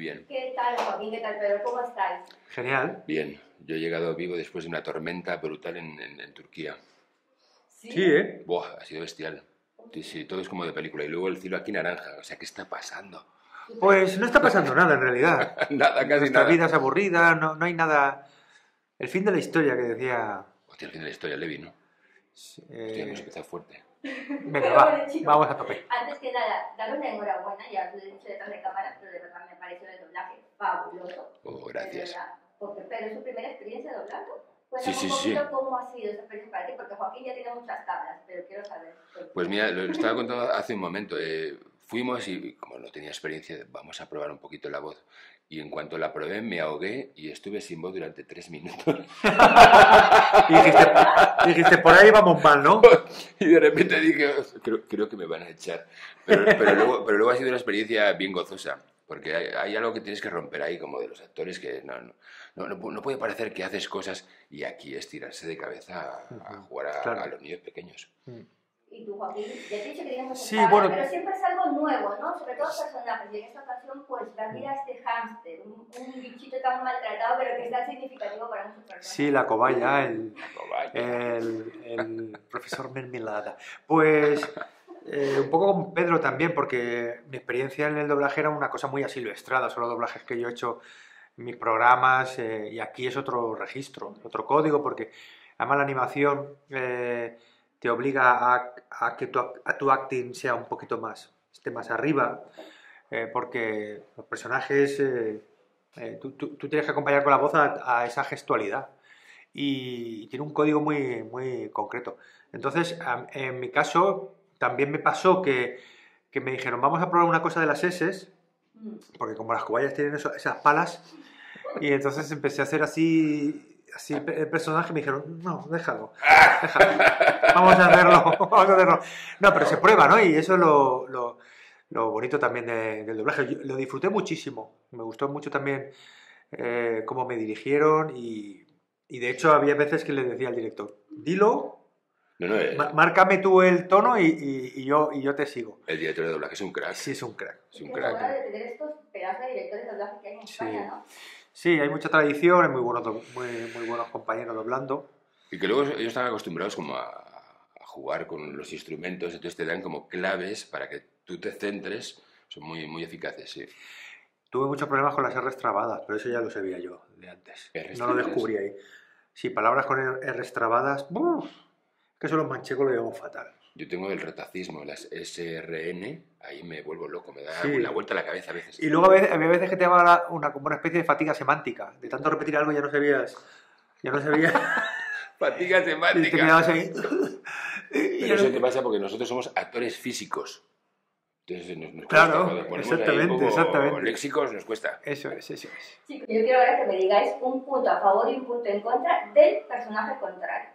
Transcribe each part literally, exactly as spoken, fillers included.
bien. ¿Qué tal, Joaquín? ¿Qué tal, Pedro? ¿Cómo estáis? Genial. Bien, yo he llegado vivo después de una tormenta brutal en, en, en Turquía. Sí, Sí, ¿eh? Buah, ha sido bestial. Sí, sí, todo es como de película. Y luego el cielo aquí naranja. O sea, ¿qué está pasando? Pues no está pasando nada en realidad. Nada, casi Nuestra nada. vida es aburrida, no, no hay nada... El fin de la historia que decía... Hostia, el fin de la historia, Levi, ¿no? eh, Hostia, hemos empezado fuerte. Venga, va, vamos a tope. Antes que nada, daros la enhorabuena, ya os lo he dicho detrás de cámara, pero de verdad me pareció el doblaje fabuloso. Oh, De gracias. verdad. Porque, pero es su primera experiencia doblando. Sí, Cuéntame sí, un poquito sí. cómo ha sido esa experiencia para ti, porque Joaquín ya tiene muchas tablas, pero quiero saber. Pues mira, lo estaba contando hace un momento. Eh, fuimos y, como no tenía experiencia, vamos a probar un poquito la voz. Y en cuanto la probé, me ahogué y estuve sin voz durante tres minutos. Y dijiste, dijiste, por ahí vamos mal, ¿no? Y de repente dije, creo, creo que me van a echar. Pero, pero, luego, pero luego ha sido una experiencia bien gozosa. Porque hay, hay algo que tienes que romper ahí, como de los actores, que no, no, no, no, no puede parecer que haces cosas y aquí es tirarse de cabeza a, a jugar a, Claro. a los niños pequeños. Y tú, Joaquín, ya te he dicho que tienes muchas Sí, tablas, bueno. pero siempre es algo nuevo, ¿no? Sobre todo personajes. Y en esta ocasión, pues, la vida de este hámster, un, un bichito tan maltratado, pero que es tan significativo para muchas personas. Sí, la cobaya, el, Oh, vaya. el, el profesor Mermelada. Pues eh, un poco con Pedro también, porque mi experiencia en el doblaje era una cosa muy asilvestrada, son los doblajes que yo he hecho en mis programas, eh, y aquí es otro registro, otro código, porque además la animación eh, te obliga a, a que tu, a tu acting sea un poquito más, esté más arriba, eh, porque los personajes, eh, eh, tú, tú- tú tienes que acompañar con la voz a, a esa gestualidad y tiene un código muy, muy concreto. Entonces, a- en mi caso, también me pasó que, que me dijeron, vamos a probar una cosa de las S, Mm. porque como las cobayas tienen eso- esas palas, y entonces empecé a hacer así, así el el personaje, me dijeron, no, déjalo, déjalo, vamos a hacerlo, vamos a hacerlo. No, pero se prueba, ¿no? Y eso es lo, lo- lo bonito también de- del doblaje. Yo lo disfruté muchísimo, me gustó mucho también eh, cómo me dirigieron y, y de hecho había veces que le decía al director, dilo, No, no, el, ma- márcame tú el tono y, y- y yo, y yo te sigo. el director de doblaje es un crack. Sí, es un crack. Es un Qué crack. bueno de tener estos pedazos de directores de doblaje que hay en Sí. España, ¿no? Sí, hay mucha tradición, hay muy buenos, do- muy, muy buenos compañeros doblando. Y que luego ellos están acostumbrados como a, a jugar con los instrumentos, entonces te dan como claves para que tú te centres. Son muy, muy eficaces, sí. Tuve muchos problemas con las R's trabadas, pero eso ya lo sabía yo de antes. ¿R's No lo trabadas? descubrí ahí. Sí, palabras con R's trabadas, ¡buf! Que eso los manchegos lo llevamos fatal. Yo tengo el retacismo, las S R N, ahí me vuelvo loco, me da Sí. la vuelta a la cabeza a veces. Y luego a veces, había veces que te daba la- una, como una especie de fatiga semántica. De tanto repetir algo ya no sabías. Ya no sabías. Fatiga Y te semántica. quedabas ahí. Y Pero ya eso no- te pasa porque nosotros somos actores físicos. Entonces nos, nos Claro, cuesta, cuando ponemos ahí un exactamente, poco exactamente. léxicos nos cuesta. Eso es, eso es. Chicos, yo quiero ahora que me digáis un punto a favor y un punto en contra del personaje contrario.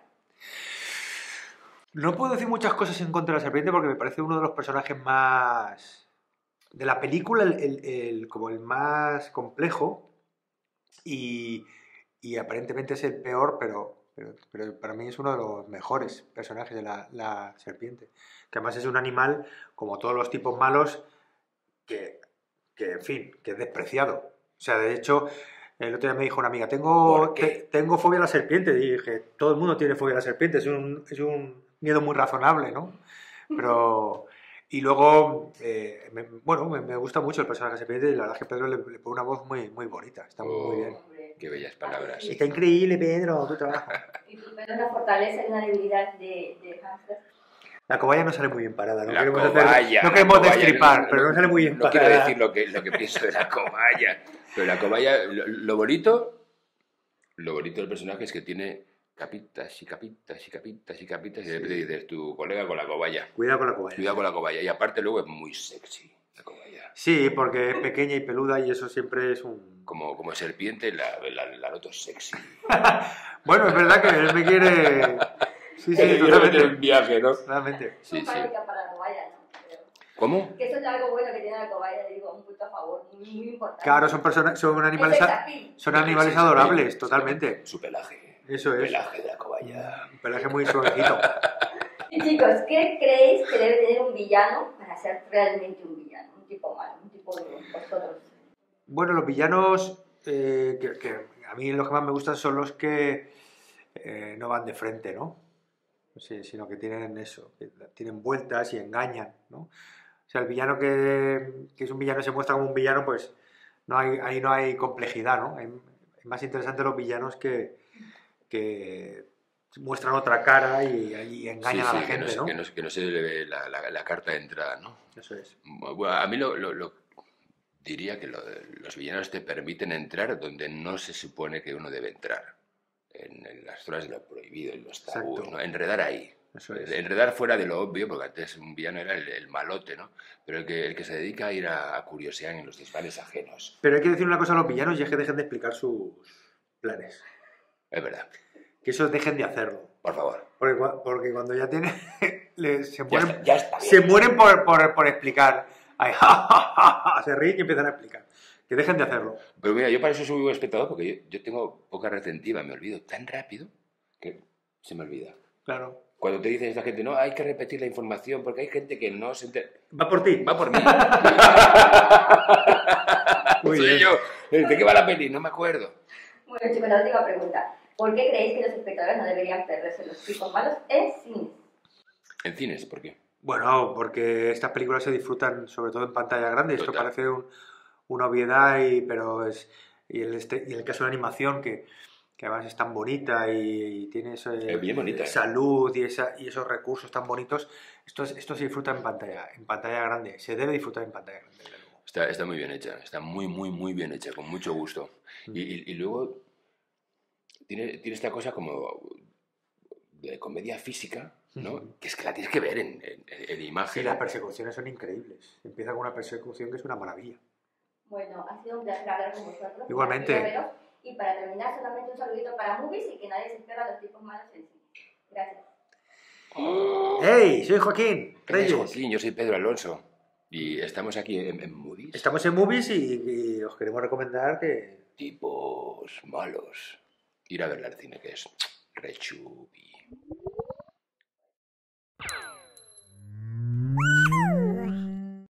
No puedo decir muchas cosas en contra de la serpiente porque me parece uno de los personajes más... de la película, el, el- el- como el más complejo y, y aparentemente es el peor, pero, pero, pero para mí es uno de los mejores personajes de la, la serpiente. Que además es un animal, como todos los tipos malos, que, que en fin, que es despreciado. O sea, de hecho, el otro día me dijo una amiga, tengo, ¿Por qué? te- tengo fobia a la serpiente. Y dije, todo el mundo tiene fobia a la serpiente, es un, es un miedo muy razonable, ¿no? Pero... Y luego, eh, me- bueno, me, me gusta mucho el personaje de la serpiente y la verdad es que Pedro le, le pone una voz muy, muy bonita, está muy, muy bien. Hombre. Qué bellas palabras. Está increíble, Pedro, tu trabajo. Y tú, pero una fortaleza y una debilidad de, de hámster. La cobaya no sale muy bien parada, no La queremos, cobaya, hacer, no la queremos cobaya, destripar, no- pero no sale muy bien No parada. quiero decir lo que, lo que pienso de la cobaya, pero la cobaya, lo, lo bonito, lo bonito del personaje es que tiene capitas y capitas y capitas y capitas y de repente dices, tu colega con la cobaya, Cuidado con la cobaya. cuidado con la cobaya, y aparte luego es muy sexy la cobaya. Sí, porque es pequeña y peluda y eso siempre es un... Como, como serpiente la, la, la noto sexy. Bueno, es verdad que él me quiere... Sí, sí, El totalmente. viaje, ¿no? Totalmente. Sí, sí. Simpática para la cobaya, ¿no? Pero ¿Cómo? que eso es algo bueno que tiene la cobaya, le digo, un punto a favor, muy, muy importante. Claro, son, personas, son animales, Es el a- tapín. son animales adorables, totalmente. Su pelaje. Eso es. Pelaje de la cobaya. Un pelaje muy suavecito. Y chicos, ¿qué creéis que debe tener un villano para ser realmente un villano? Un tipo malo, un tipo duro, vosotros. Bueno, los villanos, eh, que, que a mí los que más me gustan son los que eh, no van de frente, ¿no? Sí, sino que tienen eso, que tienen vueltas y engañan, ¿no? O sea, el villano que, que es un villano y se muestra como un villano, pues no hay, ahí no hay complejidad, ¿no? Hay- Es más interesante los villanos que, que muestran otra cara y, y Sí, engañan a la sí, que no, gente, se- ¿no? que no, se- que no se le ve la, la- la carta de entrada, ¿no? Eso es. Bueno, a mí lo, lo- lo- diría que lo- los villanos te permiten entrar donde no se supone que uno debe entrar. En, en las zonas de lo prohibido, en los tabús, Exacto. ¿no? Enredar ahí. Eso es. Enredar fuera de lo obvio, porque antes un villano era el, el malote, ¿no? Pero el que, el que se dedica a ir a, a curiosear en los desvanes ajenos. Pero hay que decir una cosa a los villanos y es que dejen de explicar sus planes. Es verdad. Que eso dejen de hacerlo. Por favor. Porque, cua- porque cuando ya tienen. le- se Ya mueren, está, ya está bien. se mueren por, por- por explicar. Ay, ja, ja, ja, ja, se ríen y empiezan a explicar. Que dejen de hacerlo. Pero mira, yo para eso soy un buen espectador, porque yo, yo tengo poca retentiva, me olvido tan rápido que se me olvida. Claro. Cuando te dicen esta gente, no, hay que repetir la información, porque hay gente que no se entera. Va por ti. Va por mí. Muy Soy bien. yo. ¿De qué va la peli? No me acuerdo. Bueno, chicos, la última pregunta. ¿Por qué creéis que los espectadores no deberían perderse los tipos malos en cine? En cines, ¿por qué? Bueno, porque estas películas se disfrutan sobre todo en pantalla grande. Esto Total. parece un- una obviedad, y, pero es. Y el, este, y el caso de la animación, que, que además es tan bonita y, y tiene ese- Es bien bonita, esa ¿eh? luz y, esa, y esos recursos tan bonitos, esto, es- esto se disfruta en pantalla, en pantalla grande. Se debe disfrutar en pantalla grande, desde luego. Está, está muy bien hecha, está muy, muy, muy bien hecha, con mucho gusto. Y, y- y luego tiene, tiene esta cosa como de comedia física, ¿no? Ujú. Que es que la tienes que ver en, en, en Sí, imagen. las persecuciones son increíbles. Empieza con una persecución que es una maravilla. Bueno, ha sido un placer hablar con vosotros. Igualmente. Quería veros. Y para terminar, solamente un saludito para Movies y que nadie se pierda los tipos malos en cine. Gracias. ¡Hey! Soy Joaquín ¿Qué tal, Reyes. Joaquín? Yo soy Pedro Alonso. Y estamos aquí en, en Moody's. Estamos en Movies y, y os queremos recomendar que Tipos malos. Ir a verla al cine, que es re chupi.